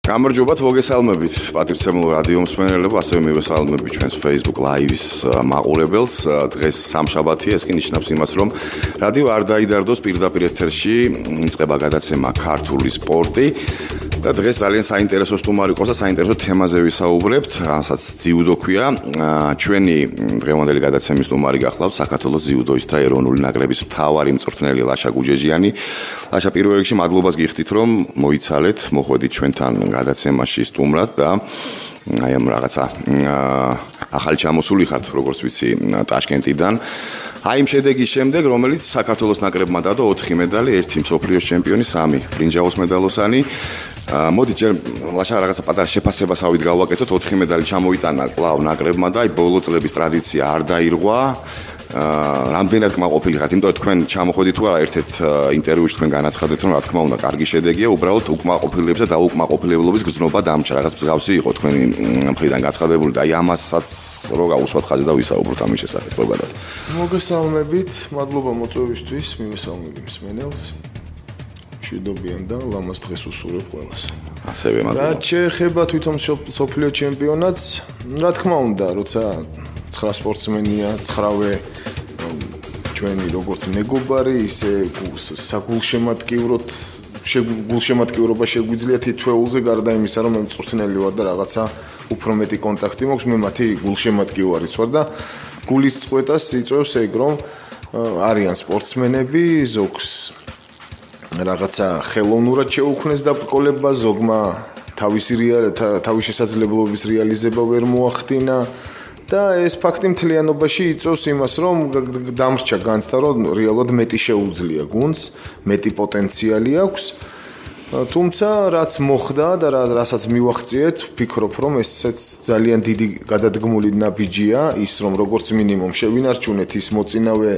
გამარჯობათ, მოგესალმებით პატრიცემულ რადიო მსმენელებო, ასევე მივესალმებით ჩვენს Facebook Live-ის მაყურებელს. დღეს სამშაბათია, ეს კი ნიშნავს იმას, რომ რადიო არ დაიდარდოს პირდაპირ ეთერში იწყება გადაცემა ქართული სპორტი. და დღეს ძალიან საინტერესო სტუმარი ყავს და საინტერესო თემაზე ვისაუბრებთ, რასაც ძიუდო ქვია. ჩვენი დღევანდელი გადაცემის სტუმარი გახლავთ საქართველოს ძიუდოისტთა ეროვნული ნაკრების მთავარი მწვრთნელი ლაშა გუჯეჯიანი. ლაშა, პირველ რიგში მადლობას გიხდით, რომ მოიცალეთ, მოხვედით ჩვენთან გადაცემაში სტუმრად და აი ამ რაღაცა ახალი ჩამოსული ხართ, როგორც ვიცი, ტაშკენტიდან. აი იმ შედეგის შემდეგ, რომელიც საქართველოს ნაკრებმა დადო 4 медали, 1 მსოფლიოს ჩემპიონი, 3 ბრინჯაოს მედალოსანი. მოდი ჯერ ლაშა რაღაცა პატარა შეფასებას ავით გავაკეთოთ, 4 медали ჩამოიტანა კლავ ნაკრებმა და აი ბოლო წლების ტრადიცია არ დაირღვა. რამდენად კმაყოფილი ხართ, იმიტომ რომ თქვენ ჩამოხვედით თუ არა ერთ-ერთ ინტერვიუში თქვენ განაცხადეთ, რომ რა თქმა უნდა კარგი შედეგია, უბრალოდ უკმაყოფილებს და დაუკმაყოფილებლობის გრძნობა დამჭრა, რაღაც მსგავსი იყო თქვენი მხრიდან გაცხადებული და აი ამასაც რო გავუსვათ ხაზი და ვისაუბროთ ამის შესახებ ზოგადად. მოგესალმებით, მადლობა მოწვევისთვის, მივესალმებით მსმენელს. მშვიდობიან და ლამაზ დღეს უსურვებ ყველას. ასევე მადლობა. რაც შეეხება თვითონ მსოფლიო ჩემპიონატს, რა თქმა უნდა, როცა 9 სპორტსმენია, 9-ვე ჩვენი როგორც მეგობარი, ისე გულშემატკივრობა შეგვიძლია თითოეულზე გარდა იმისა, რომ მე მწვრთნელი ვარ და რაღაცა უფრო მეტი კონტაქტი მაქვს, მე მათი გულშემატკივარიც ვარ და გულის წყვეტას იწვევს ეგ, რომ არიან სპორტსმენები, ზოგს რაღაცა ხელოვნურად შეუქმნეს დაბრკოლება, ზოგმა თავის შესაძლებლობების რეალიზება ვერ მოახდინა. და ეს ფაქტი მთლიანობაში იწვევს იმას, რომ დამრჩა განცდა, რომ რეალურად მეტი შეუძლია გუნდს, მეტი პოტენციალი აქვს. თუმცა რაც მოხდა და რასაც მივახციეთ, ვფიქრობ, რომ ესეც ძალიან დიდი გადადგმული ნაბიჯია, ის რომ როგორც მინიმუმ შევინარჩუნეთ ის მოწინავე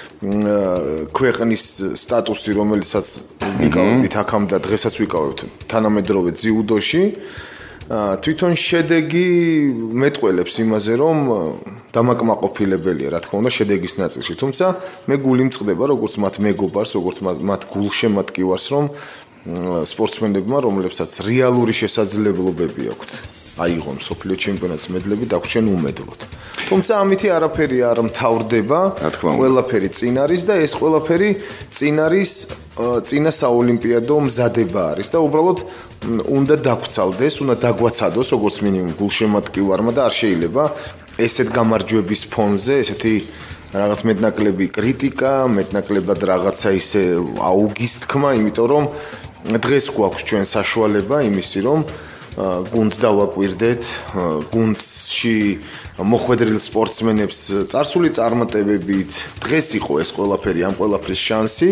ქვეყნის სტატუსი, რომელიცაც ვიკავებთ აქამდე და დღესაც ვიკავებთ თანამედროვე ძიუდოში. თვითონ შედეგი მეტყველებს იმაზე, რომ დამაკმაყოფილებელია, რა თქმა უნდა, შედეგის ნაწილში. თუმცა მე გული მწყდება, როგორც მათ მეგობარს, როგორც მათ გულშემატკივარს, რომ სპორტსმენებმა, რომლებსაც რეალური შესაძლებლობები აქვთ, აიღონ მსოფლიო ჩემპიონატის მედლები, დაგვრჩენ უმედლოდ. თუმცა ამითი არაფერი არ მთავრდება, ყველაფერი წინ არის და ეს ყველაფერი წინ არის წინა საოლიმპიადო მზადება არის და უბრალოდ უნდა დაგვცალდეს, უნდა დაგვაცადოს როგორც მინიმუმ გულშემატკივარმა და არ შეიძლება ესეთ გამარჯვების ფონზე ესეთი რაღაც მეტნაკლები კრიტიკა, მეტნაკლებად რაღაცა ისე აუგის თქმა, იმიტომ რომ დღეს გვაქვს ჩვენ საშუალება იმისი, რომ გუნდს დავაკვირდეთ, გუნდში მოხვედრილ სპორტსმენებს წარსული წარმატებებით, დღეს იყო ეს ყველაფერი, ამ ყველაფრის შანსი,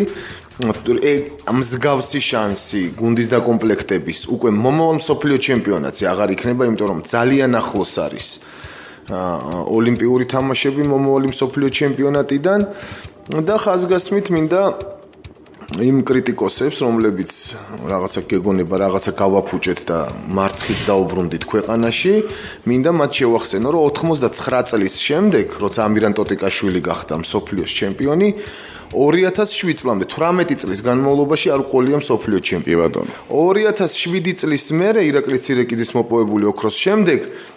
მსგავსი შანსი გუნდის დაკომპლექტების, უკვე მომავალ მსოფლიო ჩემპიონატზე აღარ იქნება, იმიტომ რომ ძალიან ახლოს არის ოლიმპიური თამაშები მომავალი მსოფლიო ჩემპიონატიდან და ხაზგასმით მინდა იმ კრიტიკოსებს, რომლებიც რაღაცა გეგონება, რაღაცა გავაფუჭეთ და მარცხით დაუბრუნდით ქვეყანაში, მინდა მათ შევახსენო, რომ 99 წლის შემდეგ, როცა ამირან ტოტიკაშვილი გახდა მსოფლიოს ჩემპიონი, 2007 წლამდე 18 წლის განმავლობაში არ უყოლია მსოფლიო ჩემპიონი. 2007 წლის მერე ირაკლი ცირეკიძის მოპოვებული ოქროს შემდეგ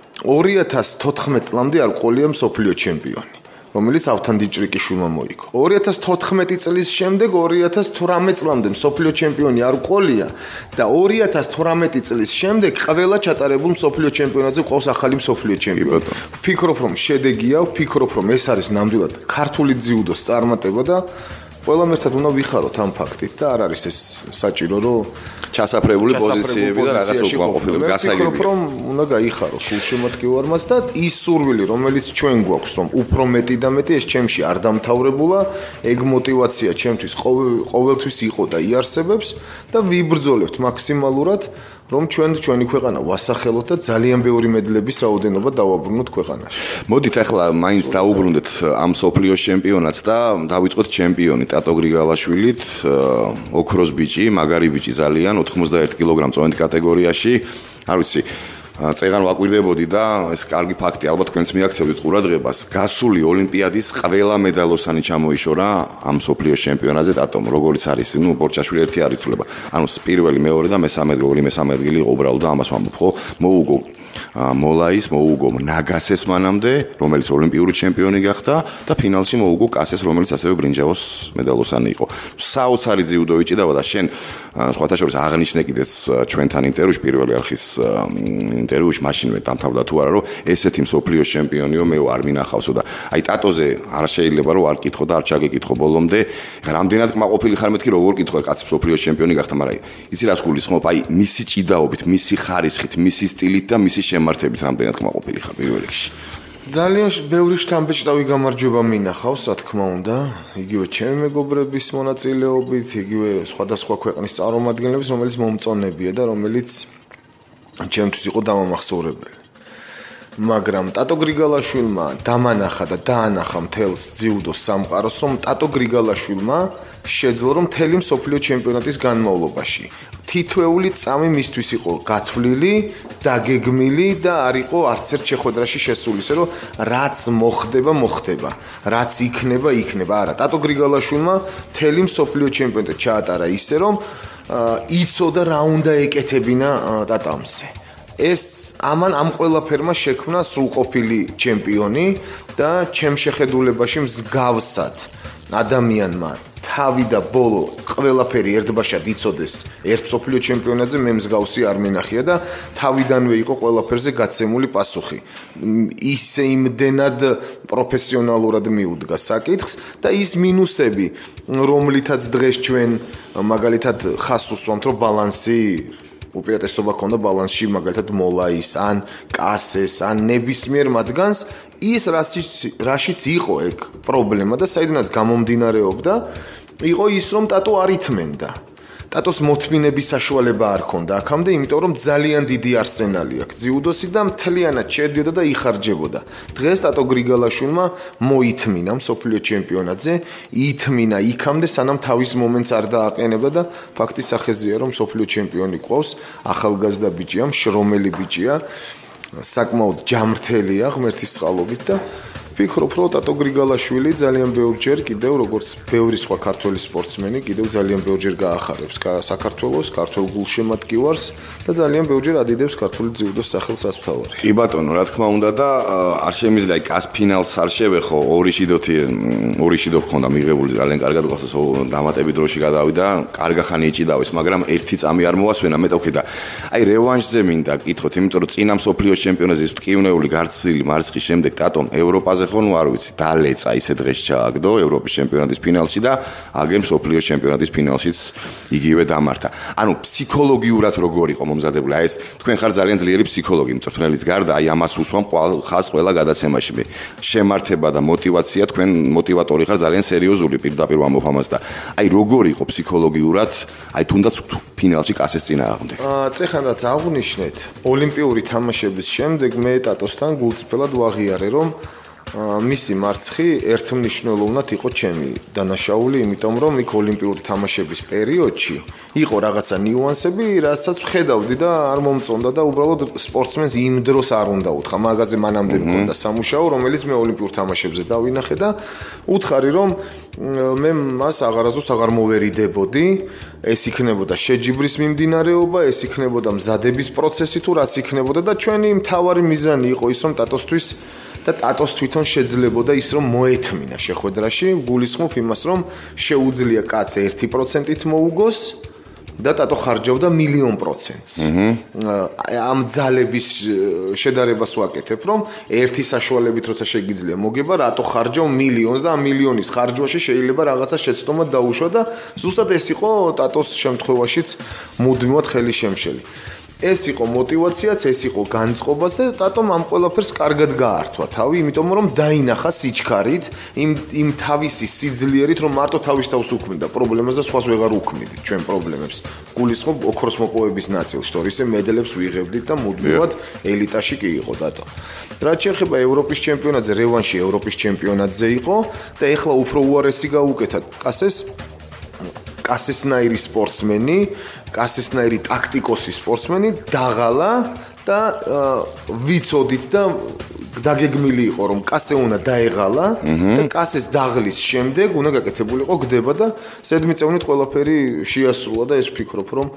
2014 წლამდე არ უყოლია მსოფლიო ჩემპიონი, რომელიც ავთან დიჭრიკიშვილმა მოიგო. 2014 წლის შემდეგ 2018 წლამდე მსოფლიო ჩემპიონი არ უყოლია და 2018 წლის შემდეგ ყველა ჩატარებულ მსოფლიო ჩემპიონატზე ყავს ახალი მსოფლიო ჩემპიონი. ვფიქრობ, რომ შედეგია, ვფიქრობ, რომ ეს არის ნამდვილად ქართული ძიუდოს წარმატება და ყველამ ერთად უნდა ვიხაროთ ამ ფაქტით და არ არის ეს საჭირო, რომ ჩასაფრებული პოზიციები და რაღაცა უკმაყოფილება გასაგებია. ვფიქრობ, რომ უნდა გაიხაროს გულშემატკივარმას და ის სურვილი, რომელიც ჩვენ გვაქვს, რომ უფრო მეტი და მეტი ეს ჩემში არ დამთავრებულა, ეგ мотиваცია ჩემთვის ყოველთვის იყო და იარსებებს და ვიბრძოლებთ მაქსიმალურად, რომ ჩვენი ქვეყანა ვასახელოთ და ძალიან ბევრი მედლების რაოდენობა დავაბრუნოთ ქვეყანაში. მოდით ახლა მაინც დაუბრუნდეთ ამ მსოფლიოს ჩემპიონატს და დავიწყოთ ჩემპიონი ტატო გრიგალაშვილით, ოქროს ბიჭი, მაგარი ბიჭი ძალიან, 91 კილოგრამ წონით კატეგორიაში. არ ვიცი, წეგან ვაკვირდებოდი და ეს კარგი ფაქტია, ალბათ თქვენც მიაქცევთ ყურადღებას. გასული ოლიმპიადის ყველა მედალოსანი ჩამოიშორა ამ მსოფლიოს ჩემპიონატზე დატომ, როგორც არის, ბორჩაშვილი ერთი არ ითვლება. ანუ პირველი, მეორე და მესამე ადგილი იყო უბრალოდ და ამას ვამბობ, ხო? მოუგო მოლაის, მოუგო ნაგასეს მანამდე, რომელიც ოლიმპიური ჩემპიონი გახდა და ფინალში მოუგო კასეს, რომელიც ასევე ბრინჯაოს მედალოსანი იყო. საოცარი ძიუდო იჭიდავა და შენ სხვათა შორის აღნიშნე კიდეც ჩვენთან ინტერვიუში, პირველი არხის ინტერვიუში მაშინვე დამთავრდა თუ არა, რომ ესეთი მსოფლიოს ჩემპიონიო მე არ მინახავსო და აი ტატოზე არ შეიძლება რომ არ კითხო და არ ჩაგეკითხო ბოლომდე, რამდენად კმაყოფილი ხარ მეთქი როგორ კითხო კაცი მსოფლიოს ჩემპიონი გახდა, მაგრამ იცი რას გულისხმობ, აი მისი ჭიდაობით, მისი ხარისხით, მისი სტილით და მისი შემართებით რამდენად კმაყოფილი ხარ პირველ რიგში. ძალიან ბევრი შთამბეჭდავი გამარჯვება მინახავს, რა თქმა უნდა, იგივე ჩემი მეგობრების მონაწილეობით, იგივე სხვადასხვა ქვეყნის წარმომადგენლების, რომელიც მომწონებია და რომელიც ჩემთვის იყო დამამახსოვრებელი. მაგრამ ტატო გრიგალაშვილმა დამანახა და დაანახა მთელს ძიუდოს სამყაროს, რომ ტატო გრიგალაშვილმა შეძლო რომ მთელი მსოფლიო ჩემპიონატის განმავლობაში თითოეული წამი მისთვის იყო გათვლილი, დაგეგმილი და არ იყო არც ერთ შეხვედრაში შესული, ისე რომ რაც მოხდება, რაც იქნება. არა, ტატო გრიგალაშვილმა მთელი მსოფლიო ჩემპიონატი ჩაატარა ისე რომ იცოდა რა უნდა ეკეთებინა ტატამზე. ეს ამან ამ ყველაფერმა შექმნა სრულყოფილი ჩემპიონი და ჩემ შეხედულებაში მსგავსად ადამიანმა თავი და ბოლო ყველაფერი ერთბაშად იცოდეს ერთ მსოფლიო ჩემპიონატზე მე მსგავსი არ მინახია და თავიდანვე იყო ყველაფერზე გაცემული პასუხი. ისე იმდენად პროფესიონალურად მიუდგა საკითხს და ის მინუსები, რომლითაც დღეს ჩვენ მაგალითად ხას უსვამთ, რომ ბალანსი უპირატესობა ქონდა ბალანსში მაგალითად მოლაის ან კასეს ან ნებისმიერ მათგანს ის რაშიც იყო ეგ პრობლემა და საიდანაც გამომდინარეობდა იყო ის რომ ტატო არ ითმენდა. ტატოს მოთმინების საშუალება არ ქონდა აქამდე, იმიტომ რომ ძალიან დიდი არსენალი აქვს ძიუდოსი და მთლიანად შედიოდა და იხარჯებოდა. დღეს ტატო გრიგალაშვილმა მოითმინა მსოფლიო ჩემპიონატზე, ითმინა იქამდე სანამ თავის მომენტს არ დააყენებდა და ფაქტის სახეზია რომ მსოფლიო ჩემპიონი ყავს, ახალგაზრდა ბიჭია, შრომელი ბიჭია, საკმაოდ ჯამრთელია ღმერთის წყალობით და ვფიქრობ, რომ ტატო გრიგალაშვილი ძალიან ბევრჯერ კიდევ როგორც ბევრი სხვა ქართველი სპორტსმენი კიდევ ძალიან ბევრჯერ გაახარებს საქართველოს, ქართულ გულშემატკივარს და ძალიან ბევრჯერ ადიდებს ქართული ძიუდოს სახელს ასვთავარი. კი ბატონო, რა თქმა უნდა და არ შემიძლია კას ფინალს არ შევეხო, ორი შიდო ჰქონდა მიღებული ძალიან კარგად გახსოვს დამატები დროში გადავიდა, კარგა ხანი იჭიდავის, მაგრამ ერთი წამი არ მოასვენა მეტოქე და აი რევანშზე მინდა კითხოთ, იმიტომ რომ წინა მსოფლიოს ჩემპიონატზე ის მტკივნეული გარცდილი მარცხის შემდეგ ტატომ ევროპაზე ხონუ არ ვიცი, დალეცა ისე დღეს ჩააგდო ევროპის ჩემპიონატის ფინალში და აგერ მსოფლიოს ჩემპიონატის ფინალშიც იგივე დამართა. ანუ ფსიქოლოგიურად როგორ იყო მომზადებული? აი ეს თქვენ ხარ ძალიან ძლიერი ფსიქოლოგი, მწვრთნელის გარდა, აი ამას უსვამ ხას ყველა გადაცემაში. შემართება და мотиваცია, თქვენ мотиваტორი ხარ ძალიან სერიოზული პირდაპირ ვამბობ ამას და აი როგორ იყო ფსიქოლოგიურად, აი თუნდაც ფინალში კასეს წინააღმდეგ. წეხან რაც აღვნიშნეთ, ოლიმპიური თამაშების შემდეგ მე ტატოსთან გულწრფელად ვაღიარე, რომ მისი მარცხი ერთმნიშვნელოვნად იყო ჩემი დანაშაული, იმიტომ რომ იქ ოლიმპიური თამაშების პერიოდში იყო რაღაცა ნიუანსები, რასაც ვხედავდი და არ მომწონდა და უბრალოდ სპორტსმენს იმ დროს არ უნდა უთხრა. მაგაზე მანამდე მქონდა სამუშაო, რომელიც მე ოლიმპიურ თამაშებზე დავინახე და უთხარი რომ მე მას აღარასდროს აღარ მოვერიდებოდი, ეს იქნებოდა შეჯიბრის მიმდინარეობა, ეს იქნებოდა მზადების პროცესი თუ რაც იქნებოდა და ჩვენი მთავარი მიზანი იყო ის რომ ტატოსთვის და ტატოს თვითონ შეძლებოდა ის რომ მოეთმინა შეხვედრაში, გულისხმობ იმას რომ შეუძლია კაც 1%-ით მოუგოს და ტატო ხარჯავდა 1,000,000%-ს. ამ ძალების შედარებას ვაკეთებ, რომ ერთი საშუალებით როცა შეგიძლია მოგება, რატო ხარჯავ 1,000,000-ს და ამ 1,000,000-ის ხარჯვაში შეიძლება რაღაცა შეცდომა დაუშვა და ზუსტად ეს იყო ტატოს შემთხვევაშიც მუდმივად ხელი შემშელი. ეს იყო мотиваციაც, ეს იყო განწყობაც და ტატომ ამ ყველაფერს კარგად გაართვა თავი, იმიტომ რომ დაინახა სიჩქარით, იმ თავისი სიძლიერით, რომ მარტო თავის თავს უქმნიდა პრობლემას და სხვას ვეღარ უქმნიდით ჩვენ პრობლემებს. გულისხმობ ოქროს მოპოვების ნაწილს, თორისე მედლებს ვიღებდით და მუდმივად ელიტაში კი იყო ტატო. რაც შეეხება ევროპის ჩემპიონატზე, რევანში ევროპის ჩემპიონატზე იყო და ეხლა უფრო უარესი გაუკეთა კასეს. კასესნაირი სპორტსმენი, კასესნაირი ტაქტიკოსი სპორტსმენი დაღალა და ვიცოდით და დაგეგმილი იყო რომ კასე უნდა დაეღალა და კასეს დაღლის შემდეგ უნდა გაკეთებულიყო გდება და ზედმიწევნით ყველაფერი შეასრულა და ეს ვფიქრობ რომ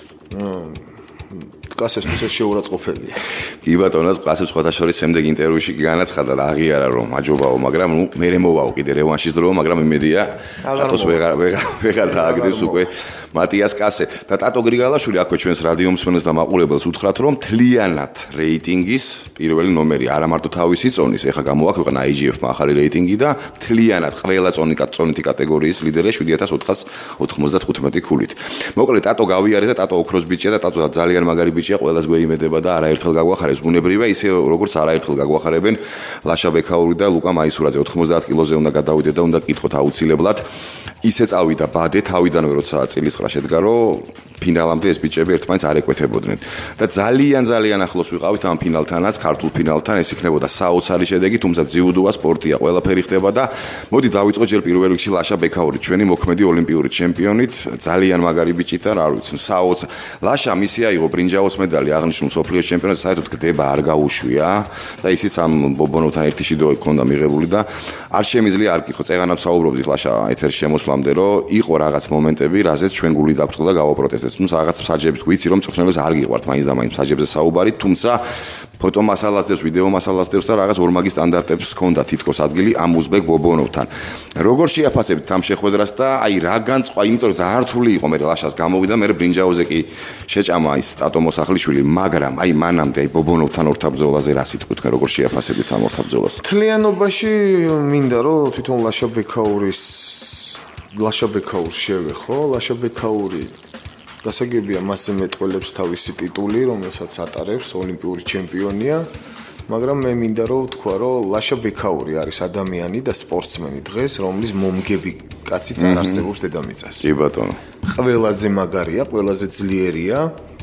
კასესთვის შეურაცხყოფელია. კი ბატონო, კასეს ხოთაშორის შემდეგ ინტერვიუში განაცხადა და აღიარა რომ აჯობაო, მაგრამ მე მოვაო კიდე რევანშის დრო, მაგრამ იმედია ტატოს ვეღარ დააგდებს უკვე მატიას კასე. და ტატო გრიგალაშვილი აქვე ჩვენს რადიო მსმენელს და მაყურებელს უთხრათ რომ თლიანად რეიტინგის პირველი ნომერი, არა მარტო თავისი წონის, ეხა გამოაქვეყნა IGF-მა ახალი რეიტინგი და თლიანად ყველა წონითი კატეგორიის ლიდერია 7495 ქულით. მოკლედ ტატო გავიარე და ტატო ოქროს ბიჭია და ტატო ძალიან მაგარი ბიჭია, ყველას გვეიმედება და არაერთხელ გაგვახარებს ბუნებრივია, ისე როგორც არაერთხელ გაგვახარებენ ლაშა ბექაური და ლუკა მაისურაძე. 90 კილოზე უნდა გადავიდე და უნდა გკითხოთ აუცილებლად. ისე წავიდა ბადე თავიდანვე როცა წილისყრა შედგა რომ ფინალამდე ეს ბიჭები ერთმანეთს არ ეკვეთებოდნენ და ძალიან ახლოს ვიყავით ამ ფინალთანაც, ქართულ ფინალთან. ეს იქნებოდა საოცარი შედეგი, თუმცა ძიუდოა სპორტია, ყველაფერი ხდება და მოდი დავიწყო ჯერ პირველ რიგში ლაშა ბექაური, ჩვენი მოქმედი ოლიმპიური ჩემპიონით, ძალიან მაგარი ბიჭი და რა ვიცი, ლაშა მისია იყო ბრინჯაოს მედალი აღნიშნულ სოფლიოს ჩემპიონატზე, საერთოდ გდება არ გაუშვია და ისიც ამ ბობონოვთან ერთი შიდო ჰქონდა მიღებული და არ შემიძლია არ გითხო, წეღანად საუბრობდით ლაშა ეთერში შემოსვლამდე, რომ იყო რაღაც მომენტები, რაზეც ჩვენ გული დაგვწყდა და გავაპროტესტეთ. ნუ რაღაც მსაჯებს ვიცი რომ მწვრთნელებს არ გიყვართ მაინც და მაინც მსაჯებზე საუბარი, თუმცა ფოტო მასალას დევს, ვიდეო მასალას დევს და რაღაც ორმაგი სტანდარტებს ჰქონდა თითქოს ადგილი ამ უზბეკ ბობონოვთან. როგორ შეაფასებთ ამ შეხვედრას და აი რა განწყვა, იმიტომ რომ ძალიან რთული იყო მე ლაშას გამოვიდა, მე ბრინჯაოზე კი შეჭამა ის ტატო მოსახლიშვილი, მაგრამ აი მანამდე აი ბობონოვთან ორთაბრძოლაზე რა სიტყვით თქვენ როგორ შეაფასებთ ამ ორთაბრძოლას? თლიანობაში მინდა რომ თვითონ ლაშა ბექაურს შევეხო, ლაშა ბექაური გასაგებია მასზე მეტყველებს თავისი ტიტული, რომელსაც ატარებს, ოლიმპიური ჩემპიონია, მაგრამ მე მინდა რომ ვთქვა, რომ ლაშა ბექაური არის ადამიანი და სპორტსმენი დღეს, რომლის მომგები კაციც არ არსებობს დედამიწაზე. კი ბატონო. ყველაზე მაგარია, ყველაზე ძლიერია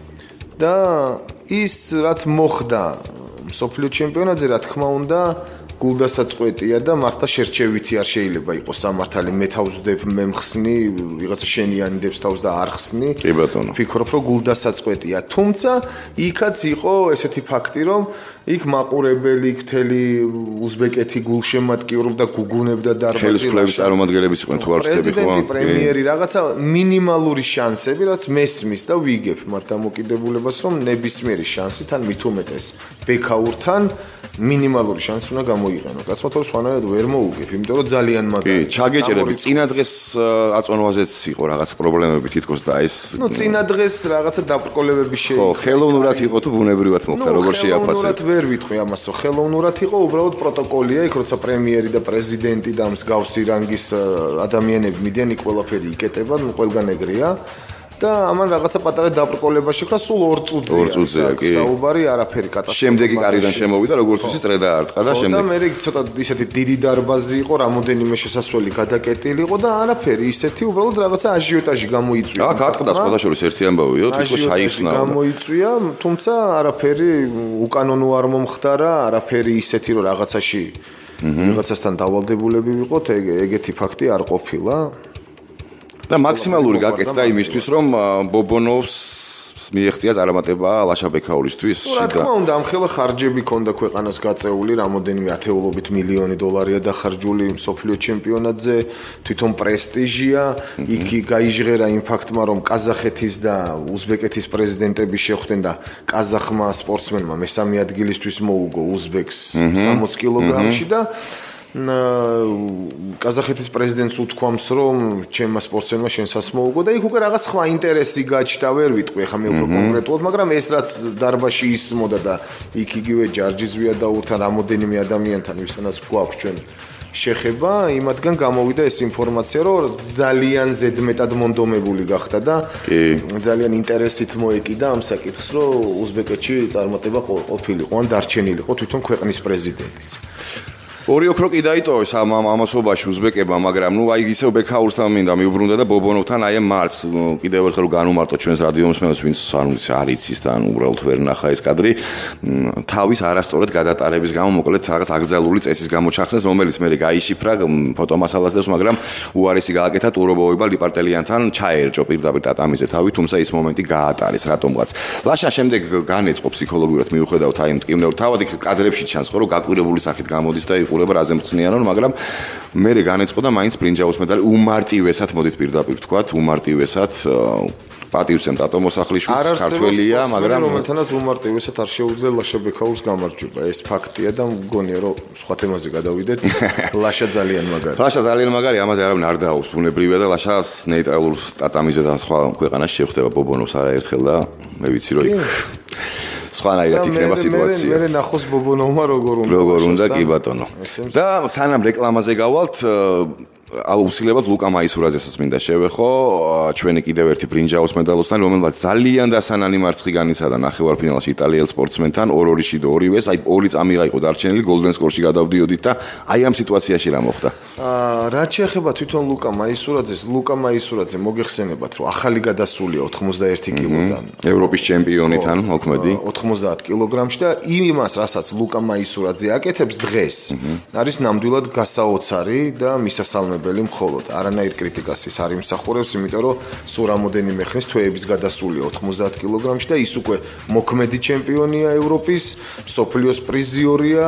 და ის რაც მოხდა მსოფლიო ჩემპიონატზე, რა თქმა უნდა, გულდასაწყვეტია და მართლა შერჩევითი არ შეიძლება იყოს სამართალი, მე თავს ვდებ, მე მხსნი, ვიღაცა შენიანი დებს თავს და არ ხსნი. კი ბატონო. ვფიქრობ, რომ გულდასაწყვეტია, თუმცა იქაც იყო ესეთი ფაქტი, რომ იქ მაყურებელი, მთელი უზბეკეთი გულშემატკივრობდა, გუგუნებდა დარბაზში. ხელისუფლების წარმომადგენლების იყვნენ თუ არ ვწდები ხო? პრეზიდენტი, პრემიერი, რაღაცა მინიმალური შანსები, რაც მესმის და ვიგებ მათ დამოკიდებულებას, რომ ნებისმიერი შანსი თან მით უმეტეს ბექაურთან მინიმალური შანსი უნდა გამოიყენო. კაცმა თორე სხვანაირად ვერ მოუგებ, იმიტომ რომ ძალიან მაგარი. კი, ჩაგეჭერები. წინა დღეს აწონვაზეც იყო რაღაც პრობლემები თითქოს და ეს ნუ წინა დღეს რაღაცა დაბრკოლებები ხო, ხელოვნურად იყო თუ ბუნებრივად მოხდა, როგორ შეაფასეთ? ხელოვნურად ვერ ვიტყვი ამას, რომ ხელოვნურად იყო, უბრალოდ პროტოკოლია, იქ როცა პრემიერი და პრეზიდენტი და მსგავსი რანგის ადამიანები მიდიან, იქ ყველაფერი იკეტება, ნუ ყველგან ეგრეა. და ამან რაღაცა პატარა დაბრკოლება შექმნა სულ 2 წუთია საუბარი არაფერი კატასტროფა. შემდეგი კარიდან შემოვიდა, როგორც ვიცი, წრე დაარტყა და შემდეგ. და მე ცოტა ისეთი დიდი დარბაზი იყო, რამოდენიმე შესასვლელი გადაკეტილი იყო და არაფერი ისეთი, უბრალოდ რაღაცა აჟიოტაჟი გამოიწვია. აქ ატყდა სხვადასხვა ერთი ამბავიო, თვითონ შეიხსნა. გამოიწვია, თუმცა არაფერი უკანონო არ მომხდარა, არაფერი ისეთი, რომ რაღაცასთან დავალდებულები ვიყოთ, ეგეთი ფაქტი არ ყოფილა. და მაქსიმალური გაკეთდა იმისთვის, რომ ბობონოვს მიეღწია წარმატება ლაშა ბექაურისთვის. რა თქმა უნდა, ამხელა ხარჯები ქონდა ქვეყანას გაწეული, რამოდენიმე ათეულობით მილიონი დოლარია დახარჯული მსოფლიო ჩემპიონატზე, თვითონ პრესტიჟია, იქ გაიჟღერა იმ ფაქტმა, რომ ყაზახეთის და უზბეკეთის პრეზიდენტები შეხვდნენ და ყაზახმა სპორტსმენმა მესამე ადგილისთვის მოუგო უზბეკს 60 კილოგრამში და ყაზახეთის პრეზიდენტს უთქვამს, რომ ჩემმა სპორტსმენმა შენსაც მოუგო და იქ უკვე რაღაც სხვა ინტერესი გაჩნდა, ვერ ვიტყვი ახლა მე უფრო კონკრეტულად, მაგრამ ეს რაც დარბაზში ისმოდა და იქ იგივე ჯარჯიზვია და ურთან რამოდენიმე ადამიანთან ვისთანაც გვაქვს ჩვენ შეხება, იმათგან გამოვიდა ეს ინფორმაცია, რომ ძალიან ზედმეტად მონდომებული გახდა და ძალიან ინტერესით მოეკიდა ამ საკითხს, რომ უზბეკეთში წარმატება ყოფილიყო ან დარჩენილიყო თვითონ ქვეყნის პრეზიდენტიც. ორი ოქრო კი დაიტოვეს ამასობაში უზბეკებმა, მაგრამ ნუ აი ისევ ბექაურსთან მინდა მიუბრუნდა და ბობონოვთან აი ამ მარცხს კიდევ ერთხელ განუმარტო ჩვენს რადიო მსმენელს, ვინც არ იცის და უბრალოდ ვერ ნახა ეს კადრი, თავის არასწორად გადატარების გამო მოკლედ რაღაც აკრძალული წესის გამო ჩახსნეს, რომელიც მე გაიშიფრა, ფოტომასალას დევს, მაგრამ უარესი გააკეთა ტურობოვება ლიპარტელიანთან, ჩაერჭო პირდაპირ ტატამიზე თავი, თუმცა ის მომენტი გაატარეს რატომღაც. ლაშა შემდეგ განეწყო ფსიქოლოგიურად მიუხედავად აი მტკივნეულ თავად იქ კადრებში ჩანს ხო, რომ გაკვირებული სახით გამოდის და იყურება რაზე მწნიანონ, მაგრამ მე განეწყო და მაინც ბრინჯაოს medali უმარტივესად მოდით პირდაპირ თქვათ, უმარტივესად პატივს ემტატო მოსახლიშვილს ქართველია, მაგრამ რომელთანაც უმარტივესად არ შეუძლია ლაშა ბექაურს გამარჯვება. ეს ფაქტია და მგონია რომ სხვა თემაზე გადავიდეთ. ლაშა ძალიან მაგარი. ლაშა ძალიან მაგარი, ამაზე არავინ არ დააქვს, ბუნებრივია და ლაშას ნეიტრალურ ტატამიზე და სხვა ქვეყანაში შეხვდება ბობონოვს არაერთხელ და მე ვიცი რომ იქ სხვანაირად იქნება სიტუაცია. მე ნახოს ბობონოვმა როგორ უნდა კი ბატონო. და სანამ რეკლამაზე გავალთ აუცილებლად ლუკა მაისურაძესაც მინდა შევეხო, ჩვენი კიდევ ერთი ბრინჯაოს მედალოსთან, რომელმაც ძალიან დასანანი მარცხი განიცადა ნახევარფინალში იტალიელ სპორტსმენთან, 2-2-ში და ორივეს, აი ორი წამი იყო დარჩენილი, გოლდენ სკორში გადავდიოდით და აი ამ სიტუაციაში რა მოხდა? რაც შეეხება თვითონ ლუკა მაისურაძე მოგეხსენებათ, რომ ახალი გადასულია 91 კილოდან. ევროპის ჩემპიონთან, მოქმედი 90 კილოგრამში და იმას, რასაც ლუკა მაისურაძე აკეთებს დღეს, არის ნამდვილად გასაოცარი და მისასალმებელი მხოლოდ. არანაირ კრიტიკას ის არ იმსახურებს, იმიტომ რომ სულ რამოდენიმე ხნის თვეების გადასულია 90 კილოგრამში და ის უკვე მოქმედი ჩემპიონია ევროპის, მსოფლიოს პრიზიორია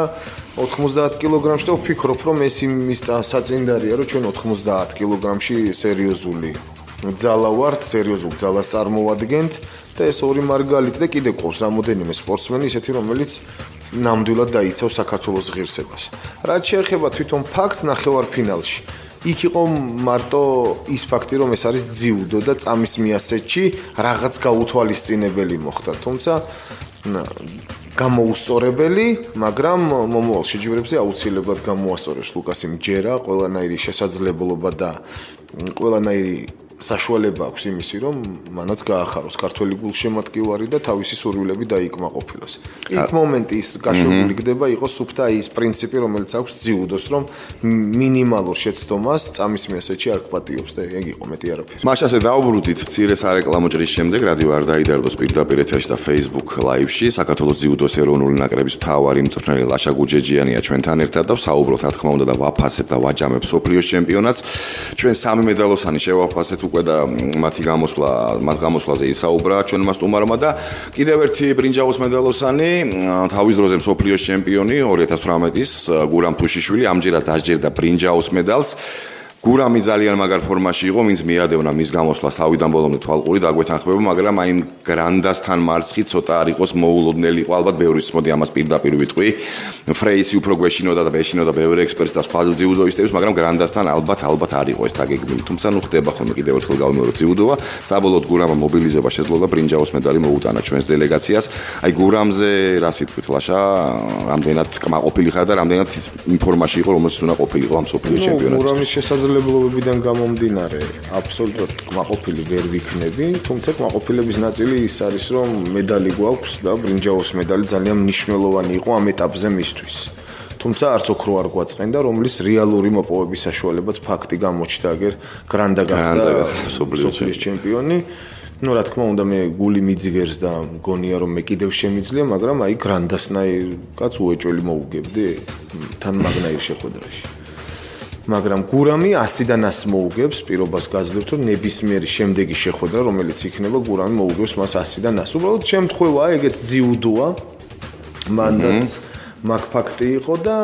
90 კილოგრამში და ვფიქრობ, რომ ეს იმის საწინდარია, რომ ჩვენ 90 კილოგრამში სერიოზული ძალა ვართ, სერიოზულ ძალას წარმოვადგენთ და ეს ორი მარგალიტი და კიდე ყავს რამოდენიმე სპორტსმენი ისეთი, რომელიც ნამდვილად დაიცავს საქართველოს ღირსებას. რაც შეეხება თვითონ ფაქტს ნახევარფინალში, იქ იყო მარტო ის ფაქტი, რომ ეს არის ძიუდო და წამის მიასეთში რაღაც გაუთვალისწინებელი მოხდა, თუმცა გამოუსწორებელი, მაგრამ მომავალ შეჯიბრებზე აუცილებლად გამოასწორებს ლუკას იმ ჯერა, ყველანაირი შესაძლებლობა და ყველანაირი საშუალება აქვს იმისი, რომ მანაც გაახაროს ქართველი გულშემატკივარი და თავისი სურვილები დაიკმაყოფილოს. იქ მომენტი ის გაშვებული გდება, იყო სუფთა ის პრინციპი, რომელიც აქვს ძიუდოს, რომ მინიმალურ შეცდომას წამის მიასეთში არ გპატიობს და ეგ იყო მეტი არაფერი. მაშასე დაუბრუნდით მცირე სარეკლამო ჭრის შემდეგ რადიო არ დაიდარდოს პირდაპირ ეთერში და Facebook Live-ში საქართველოს ძიუდოს ეროვნული ნაკრების მთავარი მწვრთნელი ლაშა გუჯეჯიანია ჩვენთან ერთად და საუბრობთ რა თქმა უნდა და ვაფასებ და ვაჯამებ მსოფლიოს ჩემპიონატს. ჩვენ სამი მედალოსანი შევაფასეთ უკვე და მათ გამოსვლაზე ისაუბრა ჩვენმა სტუმარმა და კიდევ ერთი ბრინჯაოს მედალოსანი თავის დროზე მსოფლიოს ჩემპიონი 2018-ის გურამ თუშიშვილი ამჯერად დასჯერდა ბრინჯაოს მედალს. გურამი ძალიან მაგარ ფორმაში იყო, ვინც მიადევნა მის გამოსვლას თავიდან ბოლომდე თვალყური დაგვეთანხმება, მაგრამ აი იმ გრანდასთან მარცხი ცოტა არ იყოს მოულოდნელი იყო, ალბათ ბევრის მოდი ამას პირდაპირ ვიტყვი. ფრეისი უფრო გვეშინოდა და ვეშინოდა ბევრი ექსპერტს და სხვა ძიუდოისტებს, მაგრამ გრანდასთან ალბათ არ იყო ეს დაგეგმილი. თუმცა ნუ ხდება ხოლმე კიდევ ერთხელ გავიმეორე ძიუდოა. საბოლოოდ გურამმა მობილიზება შეძლო და ბრინჯაოს მედალი მოუტანა ჩვენს დელეგაციას. აი გურამზე რა სიტყვით ლაშა, რამდენად კმაყოფილი ხარ და რამდენად იმ ფორმაში იყო, რომელსაც უნდა ყოფილიყო ამ მსოფლიო ჩემპიონატში. გურამის შესაძლებლობებიდან გამომდინარე, აბსოლუტურად კმაყოფილი ვერ ვიქნები, თუმცა კმაყოფილების ნაწილი ის არის, რომ მედალი გვაქვს და ბრინჯაოს მედალი ძალიან მნიშვნელოვანი იყო ამ ეტაპზე მისთვის. თუმცა არც ოქრო არ გვაწყენდა, რომლის რეალური მოპოვების საშუალებაც ფაქტი გამოჩნდა, აგერ გრანდა გახდა მსოფლიოს ჩემპიონი. Ну, რა თქმა უნდა, მე გული მიძიგერს და მგონია, რომ მე კიდევ შემიძლია, მაგრამ აი გრანდასნაირ კაც უეჭველი მოუგებდი თან მაგნაირ შეხვედრაში. მაგრამ გურამი 100-დან 100 მოუგებს პირობას გაძლევთ, რომ ნებისმიერი შემდეგი შეხვედრა, რომელიც იქნება, გურამი მოუგებს მას 100-დან 100. უბრალოდ შემთხვევაა, ეგეც ძიუდოა. მანდაც მაგ ფაქტი იყო და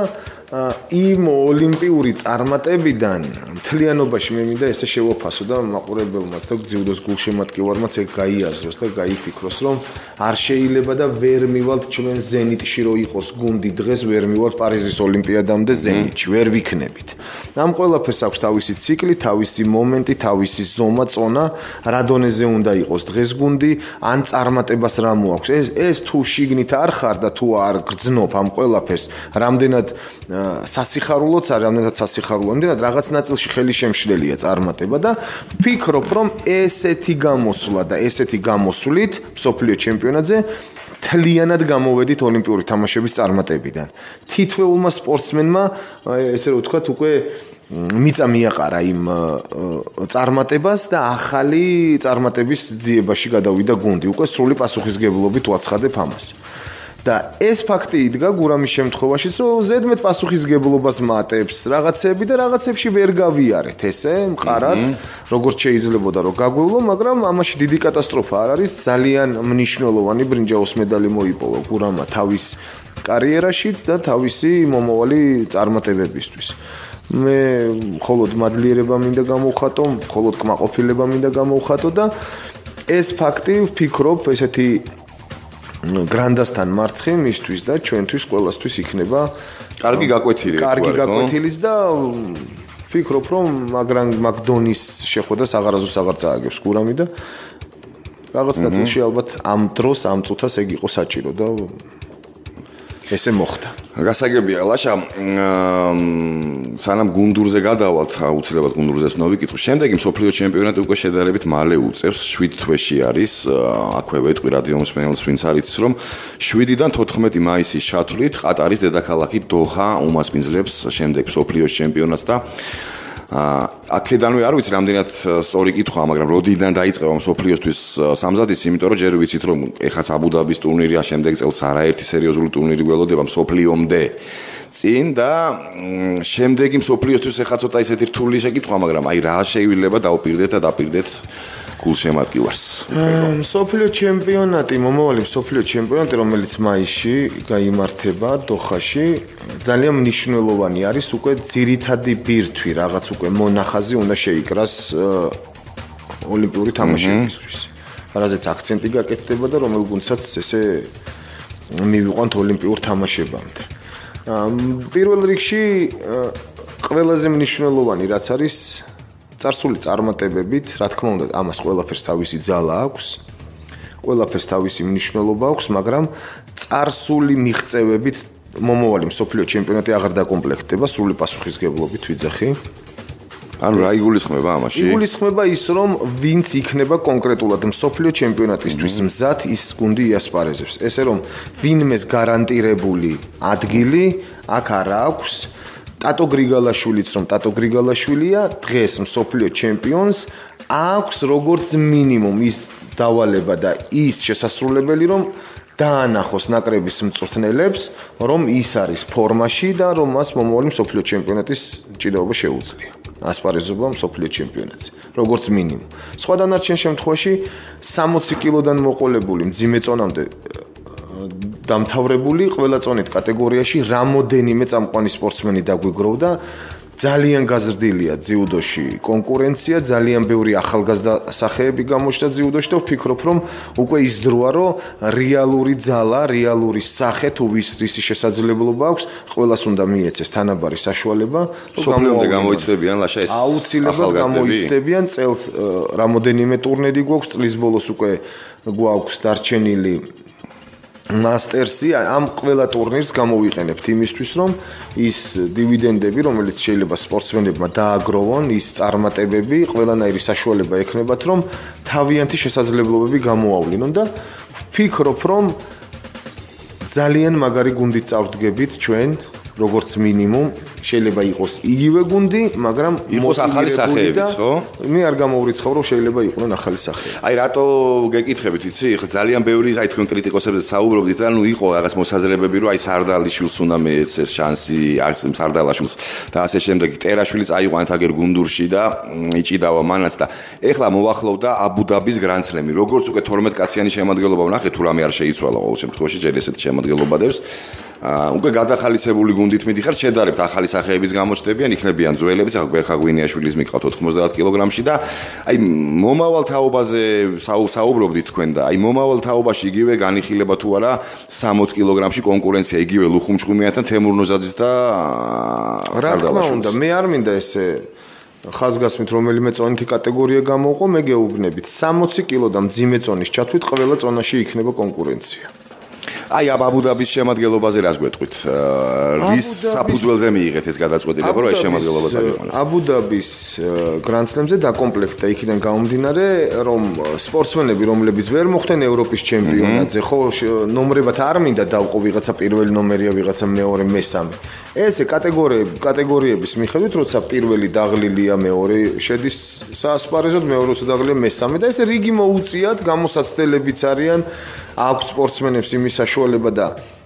იმ ოლიმპიური წარმატებიდან მთლიანობაში მე მინდა ესე შევაფასო და მაყურებელმაც და ძიუდოს გულშემატკივარმაც ეგ გაიაზროს და გაიფიქროს, რომ არ შეიძლება და ვერ მივალთ ჩვენ ზენიტში რო იყოს გუნდი დღეს ვერ მივალთ პარიზის ოლიმპიადამდე ზენიტში, ვერ ვიქნებით. ამ ყველაფერს აქვს თავისი ციკლი, თავისი მომენტი, თავისი ზომა, წონა, რა დონეზე უნდა იყოს დღეს გუნდი, ან წარმატებას რა მოაქვს. ეს თუ შიგნით არ ხარ და თუ არ გრძნობ ამ ყველაფერს, რამდენად სასიხარულოც არ რამდენად სასიხარულო, რამდენად რაღაც ნაწილში ხელი შემშლელია წარმატება და ვფიქრობ, რომ ესეთი გამოსვლა და ესეთი გამოსვლით მსოფლიო ჩემპიონატზე მთლიანად გამოვედით ოლიმპიური თამაშების წარმატებიდან. თითოეულმა სპორტსმენმა, ესე რომ ვთქვათ, უკვე მიწა მიაყარა იმ წარმატებას და ახალი წარმატების ძიებაში გადავიდა გუნდი. უკვე სრული პასუხისგებლობით ვაცხადებ ამას. და ეს ფაქტი იდგა გურამის შემთხვევაშიც, რომ ზედმეტ პასუხისგებლობას მატებს რაღაცები და რაღაცებში ვერ გავიარეთ ესე მყარად, როგორც შეიძლებოდა რომ გაგვევლო, მაგრამ ამაში დიდი კატასტროფა არ არის, ძალიან მნიშვნელოვანი ბრინჯაოს медаლი მოიპოვა გურამმა თავის კარიერაშიც და თავისი მომავალი წარმატებებისთვის. მე მხოლოდ მადლიერება მინდა გამოვხატო, მხოლოდ კმაყოფილება მინდა გამოვხატო და ეს ფაქტი ვფიქრობ ესეთი გრანდასთან მარცხი მისთვის და ჩვენთვის ყველასთვის იქნება კარგი გაკვეთილი. კარგი გაკვეთილიც და ვფიქრობ რომ მაგ დონის შეხვედრას აღარაზოს აღარ წააგებს გურამი და რაღაც ნაწილში ალბათ ამ დროს ამ წუთას ეგ იყო საჭირო და ესე მოხდა. გასაგებია ლაშა სანამ გუნდურზე გადავალთ აუცილებლად გუნდურზეც ნოვიკითხო შემდეგი მსოფლიო ჩემპიონატი უკვე შედარებით მალე უწევს 7 თვეში არის აქვე ვეტყვი რადიო მსმენელს ვინც არის რომ 7-დან 14 მაისის ჩათვლით ყატარის დედაქალაქი დოჰა უმასპინძლებს შემდეგ მსოფლიო ჩემპიონატს და აქედანვე არ ვიცი რამდენად სწორი კითხვაა, მაგრამ როდიდან დაიწყება მსოფლიოსთვის სამზადისი, იმიტომ რომ ჯერ ვიცით რომ ეხაც აბუ-დაბის ტურნირი, შემდეგ წელს არაერთი სერიოზული ტურნირი გველოდება მსოფლიომდე წინ და შემდეგი მსოფლიოსთვის ეხა ცოტა ისეთი რთული შეკითხვა, მაგრამ აი რა შეიძლება დავპირდეთ და დაპირდეთ გულშემატკივარს. მსოფლიო ჩემპიონატი, მომავალი მსოფლიო ჩემპიონატი, რომელიც მაისში გაიმართება დოხაში, ძალიან მნიშვნელოვანი არის, უკვე ძირითადი ბირთვი, რაღაც უკვე მონახაზი უნდა შეიკრას ოლიმპიური თამაშებისთვის. რაზეც აქცენტი გაკეთდება და რომელ გუნდსაც ესე მივიყვანთ ოლიმპიურ თამაშებამდე. პირველ რიგში ყველაზე მნიშვნელოვანი რაც არის წარსული წარმატებებით, რა თქმა უნდა, ამას ყველაფერს თავისი ძალა აქვს, ყველაფერს თავისი მნიშვნელობა აქვს, მაგრამ წარსული მიღწევებით მომავალი მსოფლიო ჩემპიონატი აღარ დაკომპლექტდება სრული პასუხისგებლობით ვიძახი. ანუ რა იგულისხმება ამაში? იგულისხმება ის, რომ ვინც იქნება კონკრეტულად მსოფლიო ჩემპიონატისთვის მზად, ის გუნდი იასპარეზებს. ესე რომ ვინმეს გარანტირებული ადგილი აქ არ აქვს. ტატო გრიგალაშვილიც რომ ტატო გრიგალაშვილია დღეს მსოფლიო ჩემპიონს აქვს როგორც მინიმუმ ის დავალება და ის შესასრულებელი რომ დაანახოს ნაკრების მწვრთნელებს რომ ის არის ფორმაში და რომ მას მომავალი მსოფლიო ჩემპიონატის ჭიდაობა შეუძლია ასპარეზობა მსოფლიო ჩემპიონატზე როგორც მინიმუმ სხვა დანარჩენ შემთხვევაში 60 კილოდან მოყოლებული მძიმე წონამდე დამთავრებული ყველა წონით კატეგორიაში რამოდენიმე წამყვანი სპორტსმენი დაგვიგროვდა ძალიან გაზრდილია ძიუდოში კონკურენცია ძალიან ბევრი ახალგაზრდა სახეები გამოჩნდა ძიუდოში და ვფიქრობ რომ უკვე ის დროა რომ რეალური ძალა რეალური სახე თუ ვისი შესაძლებლობა აქვს ყველას უნდა მიეცეს თანაბარი საშუალება სოფლიომდე გამოიცდებიან ლაშა ეს აუცილებლად გამოიცდებიან წელს რამოდენიმე ტურნირი გვაქვს წლის ბოლოს უკვე გვაქვს დარჩენილი მასტერსი ამ ყველა ტურნირს გამოვიყენებთ იმისთვის რომ ის დივიდენდები რომელიც შეიძლება სპორტსმენებმა დააგროვონ ის წარმატებები ყველანაირი საშუალება ექნებათ რომ თავიანთი შესაძლებლობები გამოავლინონ და ვფიქრობ რომ ძალიან მაგარი გუნდით წავდგებით ჩვენ როგორც მინიმუმ შეიძლება იყოს იგივე გუნდი, მაგრამ იყოს ახალი სახეებიც, ხო? მე არ გამოვრიცხავ, რომ შეიძლება იყვნენ ახალი სახეები. აი, რატო გეკითხებით, იცი? ხა ძალიან ბევრი აი თქვენ კრიტიკოსებთან საუბრობდით, ანუ იყო რაღაც მოსაზრებები, რომ აი სარდალიშვილს უნდა მეეცეს შანსი, აქ სარდალაშვილს და ასე შემდეგ. ტერაშვილი წაიყვანეთ აგერ გუნდურში და იჭიდავა მანაც და ეხლა მოახლოვდა აბუ-დაბის გრანდსლემი. როგორც უკვე 12 კაციანი შემადგენლობა ვნახეთ, თუ რამე არ შეიცვალა ყოველ შემთხვევაში, ჯერ ესეთი შემადგენლობა დევს. უკვე გადახალისებული გუნდით მიდიხართ, შედარებთ ახალი სახეების გამოჩნდებიან, იქნებიან ძველებიც, ახლა გვინიაშვილის მიყავთ 90 კილოგრამში და აი მომავალ თაობაზე საუბრობდით თქვენ და აი მომავალ თაობაში იგივე განიხილება თუ არა 60 კილოგრამში კონკურენცია იგივე ლუხუმჭყუმიანთან თემურ ნოზაძის და სარდალაშვილის. მე არ მინდა ესე ხაზგასმით რომელიმე წონითი კატეგორია გამოვყო, მე გეუბნებით 60 კილოდან მძიმე წონის ჩათვლით ყველა წონაში იქნება კონკურენცია. აი აბუდაბის შემადგენლობაზე რას გვეტყვით? რის საფუძველზე მიიღეთ ეს გადაწყვეტილება, რომ ეს შემადგენლობა წაიყვანოს? აბუდაბის გრანდსლემზე დაკომპლექტა იქიდან გამომდინარე, რომ სპორტსმენები, რომლებიც ვერ მოხვდნენ ევროპის ჩემპიონატზე, ხო, ნომრებად არ მინდა დავყო ვიღაცა პირველი ნომერია, ვიღაცა მეორე, მესამე. ესე კატეგორიების მიხედვით, როცა პირველი დაღლილია, მეორე შედის საასპარეზოდ, მეორე როცა დაღლილია, მესამე და ესე რიგი მოუწიათ, გამოსაცდელებიც არიან, აქვს სპორტსმენებს იმის საშუალება და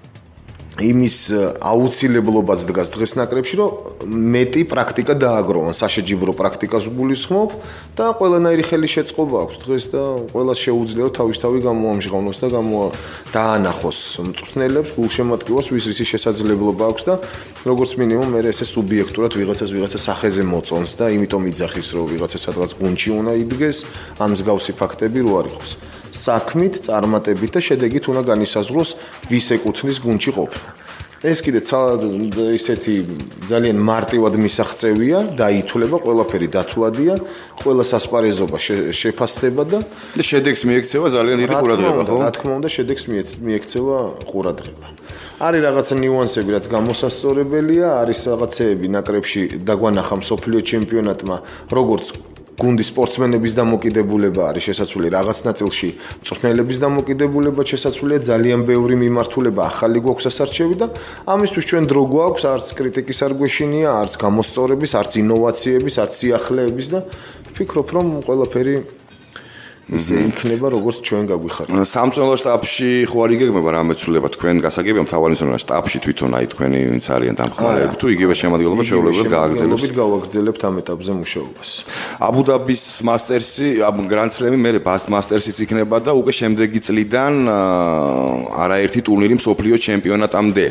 იმის აუცილებლობაც დგას დღეს ნაკრებში, რომ მეტი პრაქტიკა დააგროვონ, საშეჯიბრო პრაქტიკას გულისხმობ და ყველანაირი ხელი შეწყობა აქვს დღეს და ყველას შეუძლია რომ თავისთავი გამოამჟღავნოს და დაანახოს მწვრთნელებს, გულშემატკივარს, ვის რისი შესაძლებლობა აქვს და როგორც მინიმუმ მე ესე სუბიექტურად ვიღაცა სახეზე მოწონს და იმიტომ იძახის რომ ვიღაცა სადღაც გუნდში უნდა იდგეს, ამ მსგავსი ფაქტები რო არ იყოს. საქმით, წარმატებით და შედეგით უნდა განისაზღვროს ვის ეკუთვნის გუნდში ყოფნა. ეს კიდე ისეთი ძალიან მარტივად მისაღწევია, დაითვლება, ყველაფერი დათვლადია, ყველა სასპარეზობა შეფასდება და შედეგს მიექცევა ძალიან დიდი ყურადღება, ხო? რა თქმა უნდა, შედეგს მიექცევა ყურადღება. არის რაღაცა ნიუანსები, რაც გამოსასწორებელია, არის რაღაცეები ნაკრებში დაგვანახა მსოფლიო ჩემპიონატმა, როგორც გუნდის სპორტსმენების დამოკიდებულება არის შესაძლებელი რაღაც ნაწილში მწვრთნელების დამოკიდებულება შესაძლებელია ძალიან ბევრი მიმართულება ახალი გვაქვს სასარჩევი და ამისთვის ჩვენ დრო გვაქვს არც კრიტიკის არ გვეშინია არც გამოსწორების არც ინოვაციების არც სიახლეების და ვფიქრობ რომ ყველაფერი ისე იქნება როგორც ჩვენ გაგვიხარდა. სამწვრთნელო შტაბში ხო არ იგეგმება რა მეცვლება თქვენ გასაგებია მთავარი მისიონერია შტაბში თვითონ აი თქვენი ვინც არიან დამხმარებლები თუ იგივე შემადგენლობა შეუძლებლად გააგრძელებს. გავაგრძელებთ ამ ეტაპზე მუშაობას. აბუდაბის მასტერსი, გრანდსლემი, მე მასტერსიც იქნება და უკვე შემდეგი წლიდან არაერთი ტურნირი მსოფლიო ჩემპიონატამდე.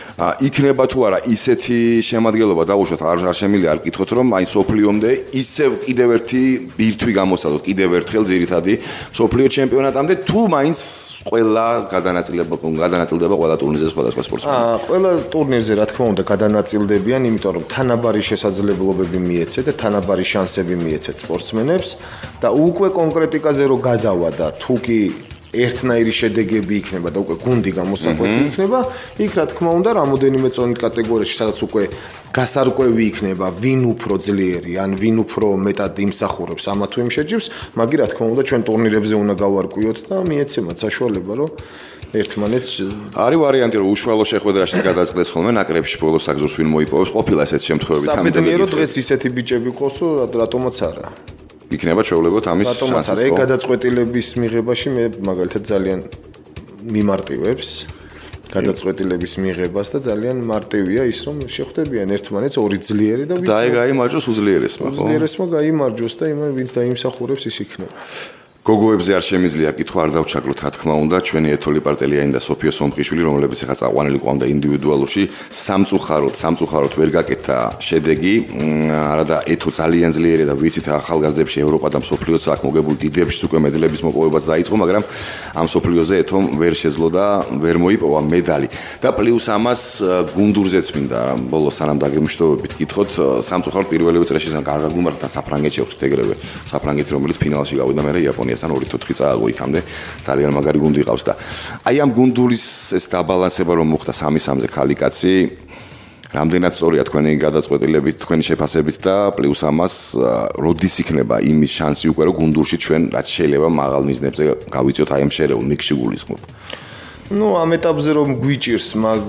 იქნება თუ არა ისეთი შემადგენლობა დაუშვათ არ შემიძლია არ გკითხოთ რომ აი სოფლიომდე ისევ კიდევ ერთი ბირთვი გამოსცადოთ კიდევ ერთხელ ძირითადი სოფლიო ჩემპიონატამდე თუ მაინც ყველა გადანაწილდება ყველა ტურნირზე სხვადასხვა სპორტსმენები. ყველა ტურნირზე რა თქმა უნდა გადანაწილდებიან, იმიტომ რომ თანაბარი შესაძლებლობები მიეცეთ და თანაბარი შანსები მიეცეთ სპორტსმენებს და უკვე კონკრეტიკაზე რო გადავა და თუ კი ერთნაირი შედეგები იქნება და უკვე გუნდი გამოსაკვეთი იქნება, იქ რა თქმა უნდა რამოდენიმე წონით კატეგორიაში სადაც უკვე გასარკვევი იქნება, ვინ უფრო ძლიერი, ან ვინ უფრო მეტად იმსახურებს ამა თუ იმ შეჯიბს, მაგი რა თქმა უნდა ჩვენ ტურნირებზე უნდა გავარკვიოთ და მიეცემათ საშუალება, რომ ერთმანეთს არის ვარიანტი რომ უშუალო შეხვედრაში გადაწყდეს ხოლმე ნაკრებში ბოლოს აგზურს ვინ მოიპოვებს, ყოფილა ესეთ შემთხვევები სამედრიერო დღეს ისეთი ბიჭები ყავს, რატომაც არა. იქნება ჩვეულებრივად ამის შანსი. ეგ გადაწყვეტილების მიღებაში მე მაგალითად ძალიან მიმარტივებს გადაწყვეტილების მიღებას და ძალიან მარტივია ის რომ შეხვდებიან ერთმანეთს ორი ძლიერი და და ეგ გაიმარჯოს უძლიერესმა, ხო? უძლიერესმა გაიმარჯოს და იმან ვინც დაიმსახურებს ის იქნება. გოგოებზე არ შემიძლია კითხვა არ დავჩაგროთ რა თქმა უნდა ჩვენი ეთოლი პარტელიანი და სოფიო სომხიშვილი რომლებიც ახლა წაყვანილი ყავდა ინდივიდუალურში სამწუხაროდ ვერ გაკეთა შედეგი არადა ეთო ძალიან ძლიერი და ვიცით ახალგაზრდებში ევროპა და მსოფლიოც აქ მოგებული დიდებშიც უკვე მედლების მოპოვებაც დაიწყო მაგრამ ამ მსოფლიოზე ეთომ ვერ შეძლო და ვერ მოიპოვა медаლი და პლუს ამას გუნდურზეც მინდა ბოლოს სანამ დაგემშვიდობებით კითხოთ სამწუხაროდ პირველივე წრეში კარგად გუმართ და საფრანგეთში აქვს ეგრევე საფრანგეთი რომელიც ფინალში გავიდა მე იაპონიასთან 2-4 წააგო იქამდე ძალიან მაგარი გუნდი ყავს და აი ამ გუნდურის ეს დაბალანსება რომ მოხდა 3-3-ზე ხალი კაცი რამდენად სწორია თქვენი გადაწყვეტილებით თქვენი შეფასებით და პლუს ამას როდის იქნება იმის შანსი უკვე რომ გუნდურში ჩვენ რაც შეიძლება მაღალ მიზნებზე გავიწიოთ აი ამ შერეულ ნიკში გულისხმობ ნუ ამ ეტაპზე რომ გვიჭირს მაგ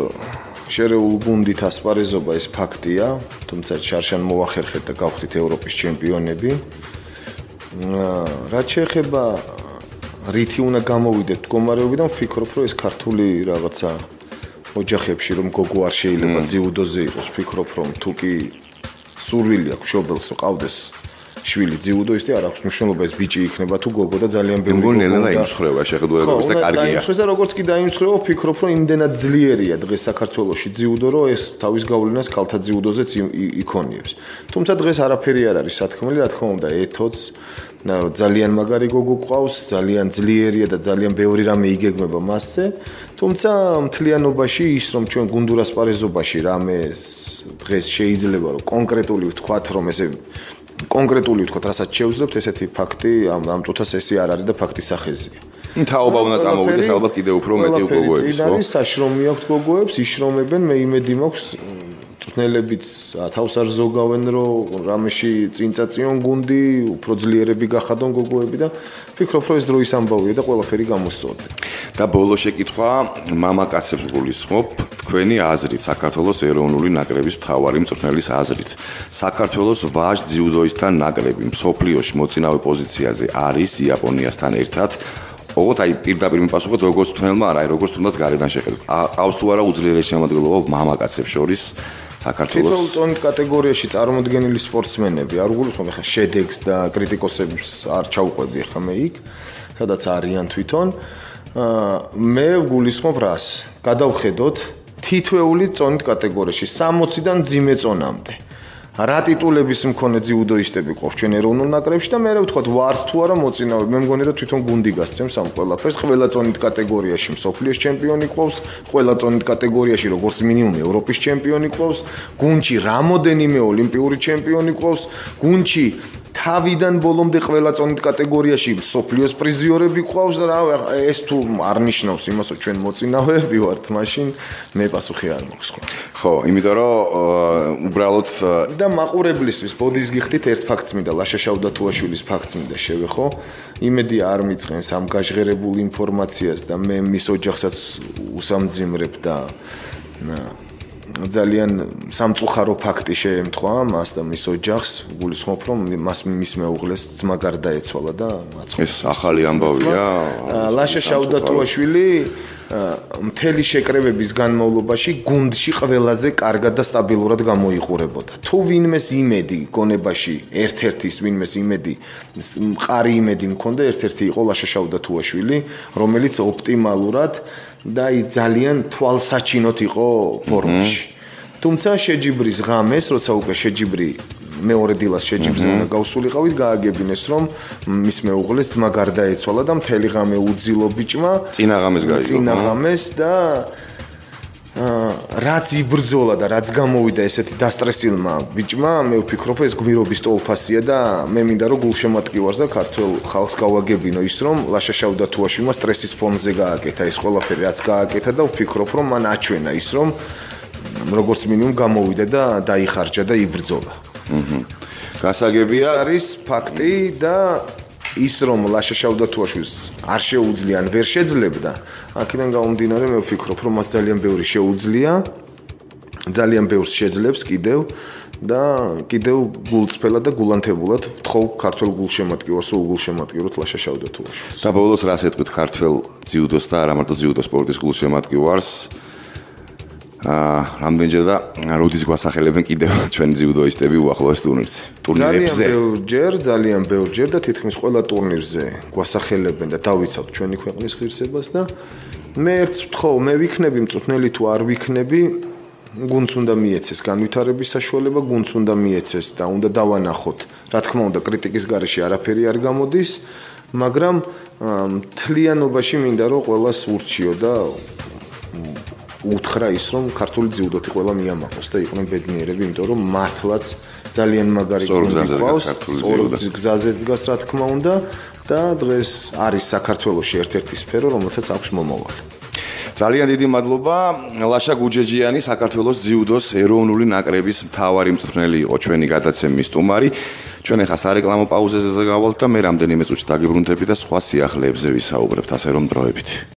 შერეულ გუნდით ასპარეზობა ეს ფაქტია თუმცა შარშან მოახერხეთ და გავხდით ევროპის ჩემპიონები რაც შეეხება რითი უნდა გამოვიდეთ მდგომარეობიდან ვფიქრობ რომ ეს ქართული რაღაცა ოჯახებში რომ გოგო არ შეიძლება ძიუდოზე იყოს ვფიქრობ რომ თუ კი სურვილი აქვს შობელს რომ ყავდეს შვილი ძიუდოისტი არ აქვს მნიშვნელობა ეს ბიჭი იქნება თუ გოგო და ძალიან ბევრი გოგო ნელა იმსხრევა შეხედულებების და კარგია დაიმსხრევს და როგორც კი დაიმსხრევა ვფიქრობ რომ იმდენად ძლიერია დღეს საქართველოში ძიუდო რომ ეს თავის გავლენას ქალთა ძიუდოზეც იქონიებს თუმცა დღეს არაფერი არ არის სათქმელი რა თქმა უნდა ეთოც ძალიან მაგარი გოგო ყავს ძალიან ძლიერია და ძალიან ბევრი რამე იგეგმება მასზე თუმცა მთლიანობაში ის რომ ჩვენ გუნდურასპარეზობაში რამე დღეს შეიძლება რომ კონკრეტული ვთქვათ რომ ესე კონკრეტული ვთქვათ რასაც შევძლებთ ესეთი ფაქტი ამ წუთას ესე არ არის და ფაქტის სახეზია თაობა უნდა წამოვიდეს ალბათ კიდევ უფრო მეტი გოგოების, ხო? ის საშრომი აქვს გოგოებს, იშრომებენ, მე იმედი მაქვს მწვრთნელებიც თავს არ ზოგავენ, რომ რამეში წინ წაწიონ გუნდი, უფრო ძლიერები გახადონ გოგოები და ფიქრობ, რომ ეს დროის ამბავია და ყველაფერი გამოსწორდება. და ბოლო შეკითხვა მამაკაცებს გულისხმობ, თქვენი აზრით, საქართველოს ეროვნული ნაკრების მთავარი მწვრთნელის აზრით, საქართველოს ვაჟ ძიუდოისთან ნაკრები მსოფლიოში მოწინავე პოზიციაზე არის იაპონიასთან ერთად. ოღონდ აი პირდაპირ მიპასუხოთ როგორც მწვრთნელმა, არა, როგორც თუნდაც გარედან შეხედოთ. ყავს თუ არა უძლიერესი შემადგენლობა მამაკაცებს შორის საქართველოს თითოეულ წონით კატეგორიაში წარმოდგენილი სპორტსმენები, არ ვგულისხმობ ახლა შედეგს და კრიტიკოსებს არ ჩაუყვები ახლა მე იქ, სადაც არიან თვითონ. მე ვგულისხმობ რას? გადავხედოთ თითოეული წონით კატეგორიაში 60-დან მძიმე წონამდე. რა ტიტულების მქონე ძიუდოისტები ყავს ჩვენ ეროვნულ ნაკრებში და მე ვთქვათ ვართ თუ არა მოწინავე. მე მგონი რომ თვითონ გუნდი გასცემს ამ ყველაფერს. ყველა წონით კატეგორიაში მსოფლიოს ჩემპიონი ყავს, ყველა წონით კატეგორიაში როგორც მინიმუმ ევროპის ჩემპიონი ყავს, გუნდში რამოდენიმე ოლიმპიური ჩემპიონი ყავს, გუნდში თავიდან ბოლომდე ყველა წონით კატეგორიაში მსოფლიოს პრიზიორები ყავს და რა ეს თუ არ ნიშნავს იმას რომ ჩვენ მოწინავეები ვართ, მაშინ მე პასუხი არ მაქვს ხო. ხო, იმიტომ რომ უბრალოდ და მაყურებლისთვის ბოდის გიხდით ერთ ფაქტს მინდა ლაშა შავდათუაშვილის ფაქტს მინდა შევეხო. იმედი არ მიწყენს ამ გაჟღერებულ ინფორმაციას და მე მის ოჯახსაც უსამძიმრებ და ძალიან სამწუხარო ფაქტი შეემთხვა მას და მის ოჯახს. გულისხმობ რომ მის მეუღლეს ძმა გარდაეცვალა და ეს ახალი ამბავია. ლაშა შავდათუაშვილი მთელი შეკრებების განმავლობაში გუნდში ყველაზე კარგად და სტაბილურად გამოიყურებოდა. თუ ვინმეს იმედი გონებაში ერთ-ერთის ვინმეს იმედი მყარი იმედი მქონდა, ერთ-ერთი იყო ლაშა შავდათუაშვილი, რომელიც ოპტიმალურად და ძალიან თვალსაჩინოდ იყო ფორმაში. თუმცა შეჯიბრის ღამეს, როცა უკვე შეჯიბრი მეორე დილას შეჯიბრზე უნდა გავსულიყავით, გააგებინეს რომ მის მეუღლეს ძმა გარდაეცვალა და მთელი ღამე უძილო ბიჭმა წინა ღამეს გაიგო. წინა ღამეს და რაც იბრძოლა და რაც გამოვიდა ესეთი დასტრესილმა ბიჭმა, მე ვფიქრობ ეს გმირობის ტოლფასია და მე მინდა რომ გულშემატკივარს და ქართულ ხალხს გავაგებინო ის რომ ლაშა შავდათუაშვილმა სტრესის ფონზე გააკეთა ეს ყველაფერი რაც გააკეთა და ვფიქრობ რომ მან აჩვენა ის რომ როგორც მინიმუმ გამოვიდა და დაიხარჯა და იბრძოლა. გასაგებია არის ფაქტი და ის რომ ლაშა შავდათუაშვილს არ შეუძლია ან ვერ შეძლებდა, აქედან გამომდინარე მე ვფიქრობ რომ მას ძალიან ბევრი შეუძლია, ძალიან ბევრს შეძლებს კიდევ და კიდევ გულწრფელად და გულანთებულად ვთხოვ ქართველ გულშემატკივარს რომ უგულშემატკივროთ ლაშა შავდათუაშვილს. და ბოლოს რას ეთქვით ქართველ ძიუდოს და არა მარტო ძიუდო სპორტის გულშემატკივარს? რამდენჯერ და როდის გვასახელებენ კიდევ ჩვენ ძიუდოისტები უახლოეს ტურნირებზე? ძალიან ბევრჯერ და თითქმის ყველა ტურნირზე გვასახელებენ და დავიცავთ ჩვენი ქვეყნის ღირსებას და მე ერთს ვთხოვ, მე ვიქნები მწვრთნელი თუ არ ვიქნები, გუნდს უნდა მიეცეს განვითარების საშუალება, გუნდს უნდა მიეცეს და უნდა დავანახოთ. რა თქმა უნდა, კრიტიკის გარეშე არაფერი არ გამოდის, მაგრამ მთლიანობაში მინდა რომ ყველას ურჩიო და უთხრა ის რომ ქართული ძიუდოთი ყველა მიამაყოს და იყვნენ ბედნიერები, იმიტომ რომ მართლაც ძალიან მაგარი გუნდი ყავს, გზაზე დგას რა თქმა უნდა და დღეს არის საქართველოში ერთ-ერთი სფერო, რომელსაც აქვს მომავალი. ძალიან დიდი მადლობა. ლაშა გუჯეჯიანი საქართველოს ძიუდოს ეროვნული ნაკრების მთავარი მწვრთნელი იყო ჩვენი გადაცემის სტუმარი. ჩვენ ახლა სარეკლამო პაუზაზე გავალთ და მე რამდენიმე წუთში დაგიბრუნდები და სხვა სიახლეებზე ვისაუბრებთ, ასე რომ დროებით.